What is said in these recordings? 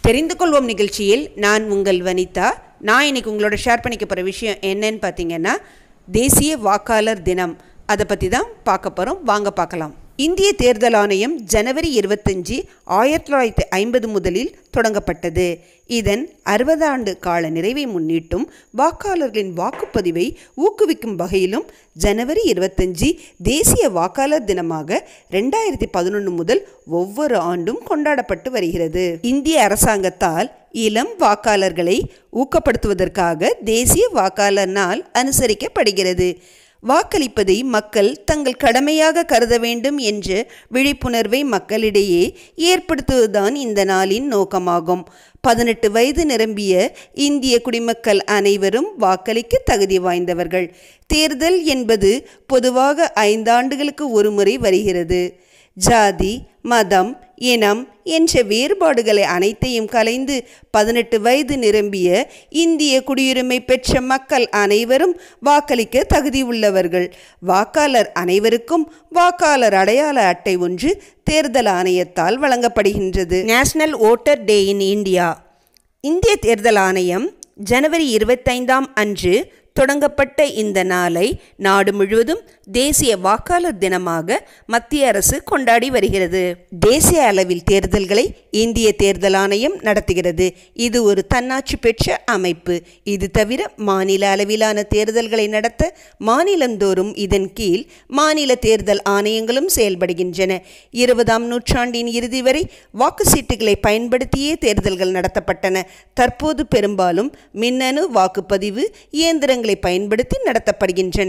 தெரிந்து கொள்வோம் நிகழ்ச்சியில் நான் உங்கள் வனிதா. நான் இன்னைக்கு உங்களோட ஷேர் பண்ணிக்க போகிற விஷயம் என்னன்னு பார்த்தீங்கன்னா, தேசிய வாக்காளர் தினம். அதை பற்றி தான் பார்க்க போகிறோம். வாங்க பார்க்கலாம். இந்திய தேர்தல் ஆணையம் ஜனவரி 25, 1950 முதலில் தொடங்கப்பட்டது. இதன் 60 ஆண்டு கால நிறைவை முன்னிட்டும் வாக்காளர்களின் வாக்குப்பதிவை ஊக்குவிக்கும் வகையிலும் ஜனவரி 25 தேசிய வாக்காளர் தினமாக 2011 முதல் ஒவ்வொரு ஆண்டும் கொண்டாடப்பட்டு வருகிறது. இந்திய அரசாங்கத்தால் இளம் வாக்காளர்களை ஊக்கப்படுத்துவதற்காக தேசிய வாக்காளர் நாள் அனுசரிக்கப்படுகிறது. வாக்களிப்பதை மக்கள் தங்கள் கடமையாக கருத வேண்டும் என்ற விழிப்புணர்வை மக்களிடையே ஏற்படுத்துவதுதான் இந்த நாளின் நோக்கமாகும். 18 வயது நிரம்பிய இந்திய குடிமக்கள் அனைவரும் வாக்களிக்க தகுதி வாய்ந்தவர்கள். தேர்தல் என்பது பொதுவாக 5 ஆண்டுகளுக்கு ஒரு முறை வருகிறது. ஜாதி, மதம், இனம் என்ற வேறுபாடுகளை அனைத்தையும் கலைந்து 18 வயது நிரம்பிய இந்திய குடியுரிமை பெற்ற மக்கள் அனைவரும் வாக்களிக்க தகுதி உள்ளவர்கள். வாக்காளர் அனைவருக்கும் வாக்காளர் அடையாள அட்டை ஒன்று தேர்தல் ஆணையத்தால் வழங்கப்படுகின்றது. National voter day in India. இந்திய தேர்தல் ஆணையம் ஜனவரி 25 அன்று தொடங்கப்பட்ட இந்த நாளை நாடு முழுவதும் தேசிய வாக்காளர் தினமாக மத்திய அரசு கொண்டாடி வருகிறது. தேசிய அளவில் தேர்தல்களை இந்திய தேர்தல் ஆணையம் நடத்துகிறது. இது ஒரு தன்னாட்சி பெற்ற அமைப்பு. இது தவிர மாநில அளவிலான தேர்தல்களை நடத்த மாநிலந்தோறும் இதன் கீழ் மாநில தேர்தல் ஆணையங்களும் செயல்படுகின்றன. 20ஆம் நூற்றாண்டின் இறுதி வரை வாக்குச்சீட்டுகளை பயன்படுத்தியே தேர்தல்கள் நடத்தப்பட்டன. தற்போது பெரும்பாலும் மின்னணு வாக்குப்பதிவு இயந்திரங்களை பயன்படுத்தி நடத்தப்படுகின்றன.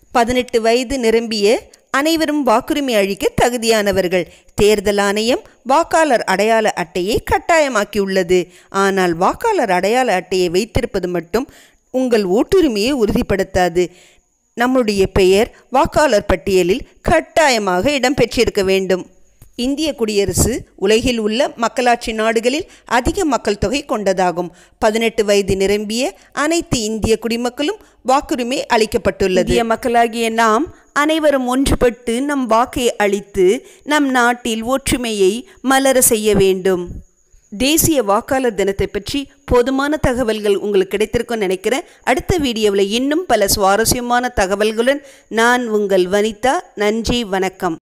18 வயது நிரம்பிய அனைவரும் வாக்குரிமை அளிக்க தகுதியானவர்கள். தேர்தல் ஆணையம் வாக்காளர் அடையாள அட்டையை கட்டாயமாக்கியுள்ளது. ஆனால் வாக்காளர் அடையாள அட்டையை வைத்திருப்பது மட்டும் உங்கள் ஓட்டுரிமையை உறுதிப்படுத்தாது. நம்முடைய பெயர் வாக்காளர் பட்டியலில் கட்டாயமாக இடம்பெற்றிருக்க வேண்டும். இந்திய குடியரசு உலகில் உள்ள மக்களாட்சி நாடுகளில் அதிக மக்கள் தொகை கொண்டதாகும். 18 வயது நிரம்பிய அனைத்து இந்திய குடிமக்களும் வாக்குரிமை அளிக்கப்பட்டுள்ளது. இந்திய மக்களாகிய நாம் அனைவரும் ஒன்றுபட்டு நம் வாக்கை அளித்து நம் நாட்டில் ஒற்றுமையை மலர செய்ய வேண்டும். தேசிய வாக்காளர் தினத்தை பற்றி போதுமான தகவல்கள் உங்களுக்கு கிடைத்திருக்கும்னு நினைக்கிறேன். அடுத்த வீடியோவில் இன்னும் பல சுவாரஸ்யமான தகவல்களுடன் நான் உங்கள் வனிதா. நன்றி, வணக்கம்.